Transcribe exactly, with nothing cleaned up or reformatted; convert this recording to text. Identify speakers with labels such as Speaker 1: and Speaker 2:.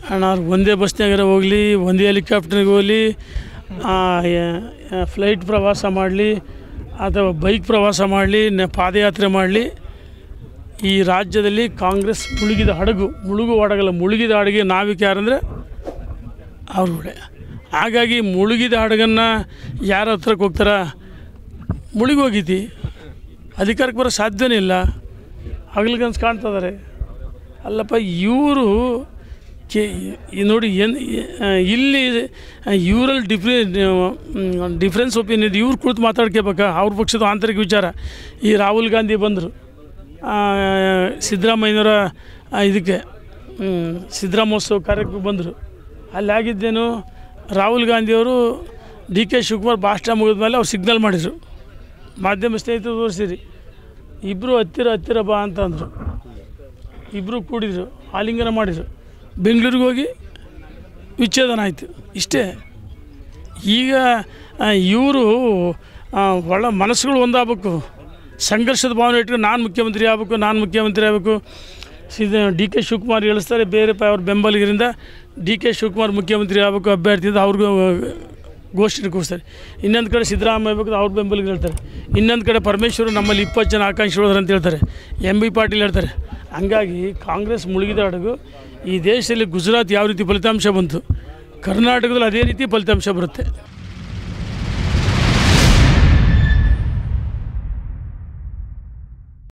Speaker 1: ಅಣ್ಣ ಒಂದೇ ಬಸ್ನಾಗಾರ ಹೋಗಲಿ, ಒಂದೇ ಹೆಲಿಕಾಪ್ಟರ್ಗೆ ಹೋಗಲಿ, ಫ್ಲೈಟ್ ಪ್ರವಾಸ ಮಾಡಲಿ ಅಥವಾ ಬೈಕ್ ಪ್ರವಾಸ ಮಾಡಲಿ, ಪಾದಯಾತ್ರೆ ಮಾಡಲಿ, ಈ ರಾಜ್ಯದಲ್ಲಿ ಕಾಂಗ್ರೆಸ್ ಮುಳುಗಿದ ಹಡಗು, ಮುಳುಗು ಹಡಗಲ್ಲ, ಮುಳುಗಿದ ಹಡಗಿಗೆ ನಾವಿಕ ಯಾರಂದರೆ ಅವ್ರುಗಳೇ. ಹಾಗಾಗಿ ಮುಳುಗಿದ ಹಡಗನ್ನು ಯಾರ ಹತ್ರಕ್ಕೆ ಹೋಗ್ತಾರ? ಮುಳುಗಿ ಹೋಗೈತಿ, ಅಧಿಕಾರಕ್ಕೆ ಬರೋ ಸಾಧ್ಯನೇ ಇಲ್ಲ, ಹಗಲಿಗನ್ಸ್ ಕಾಣ್ತಿದ್ದಾರೆ. ಅಲ್ಲಪ್ಪ ಇವರು ಕೆ ನೋಡಿ ಏನು ಇಲ್ಲಿ ಇವರಲ್ಲಿ ಡಿಫ್ರೆ ಡಿಫ್ರೆನ್ಸ್ ಒಪಿನಿಯನ್ ಇವ್ರು ಕುಳಿತು ಮಾತಾಡ್ಕೋಬೇಕಾ? ಅವ್ರ ಪಕ್ಷದ ಆಂತರಿಕ ವಿಚಾರ. ಈ ರಾಹುಲ್ ಗಾಂಧಿ ಬಂದರು ಸಿದ್ದರಾಮಯ್ಯನವರ ಇದಕ್ಕೆ ಸಿದ್ದರಾಮೋತ್ಸವ ಕಾರ್ಯಕ್ಕೆ ಬಂದರು. ಅಲ್ಲಿ ಆಗಿದ್ದೇನು, ರಾಹುಲ್ ಗಾಂಧಿಯವರು ಡಿ ಕೆ ಶಿವಕುಮಾರ್ ಭಾಷಣ ಮುಗಿದ ಮೇಲೆ ಅವ್ರು ಸಿಗ್ನಲ್ ಮಾಡಿದರು, ಮಾಧ್ಯಮ ಸ್ನೇಹಿತರು ತೋರಿಸಿರಿ, ಇಬ್ಬರು ಹತ್ತಿರ ಹತ್ತಿರ ಬಾ ಅಂತಂದರು. ಇಬ್ಬರು ಕೂಡಿದರು, ಆಲಿಂಗನ ಮಾಡಿದರು, ಬೆಂಗಳೂರಿಗೆ ಹೋಗಿ ವಿಚ್ಛೇದನ ಆಯಿತು. ಇಷ್ಟೇ. ಈಗ ಇವರು ಒಳ ಮನಸ್ಸುಗಳು ಒಂದಾಗಬೇಕು, ಸಂಘರ್ಷದ ಭಾವನೆ ಇಟ್ಕೊಂಡು ನಾನು ಮುಖ್ಯಮಂತ್ರಿ ಆಗಬೇಕು, ನಾನು ಮುಖ್ಯಮಂತ್ರಿ ಆಗಬೇಕು. ಸಿದ್ದ ಡಿ ಕೆ ಶಿವಕುಮಾರ್ ಹೇಳಿಸ್ತಾರೆ, ಬೇರೆ ಪ ಅವ್ರ ಬೆಂಬಲಿಗರಿಂದ ಡಿ ಕೆ ಶಿವಕುಮಾರ್ ಮುಖ್ಯಮಂತ್ರಿ ಆಗಬೇಕು ಅಭ್ಯರ್ಥಿಯಿಂದ ಅವ್ರಿಗೂ ಘೋಷಣೆ ಕೂರಿಸ್ತಾರೆ. ಇನ್ನೊಂದು ಕಡೆ ಸಿದ್ದರಾಮಯ್ಯ ಬೇಕು ಅವ್ರ ಬೆಂಬಲಿಗರು ಹೇಳ್ತಾರೆ. ಇನ್ನೊಂದು ಕಡೆ ಪರಮೇಶ್ವರು ನಮ್ಮಲ್ಲಿ ಇಪ್ಪತ್ತು ಜನ ಆಕಾಂಕ್ಷಿಗಳಾದ್ರೆ ಅಂತ ಹೇಳ್ತಾರೆ, ಎಂ ಬಿ ಪಾಟೀಲ್ ಹೇಳ್ತಾರೆ. ಹಂಗಾಗಿ ಕಾಂಗ್ರೆಸ್ ಮುಳುಗಿದ ಹಡಗು. ಈ ದೇಶದಲ್ಲಿ ಗುಜರಾತ್ ಯಾವ ರೀತಿ ಫಲಿತಾಂಶ ಬಂತು, ಕರ್ನಾಟಕದಲ್ಲಿ ಅದೇ ರೀತಿ ಫಲಿತಾಂಶ ಬರುತ್ತೆ.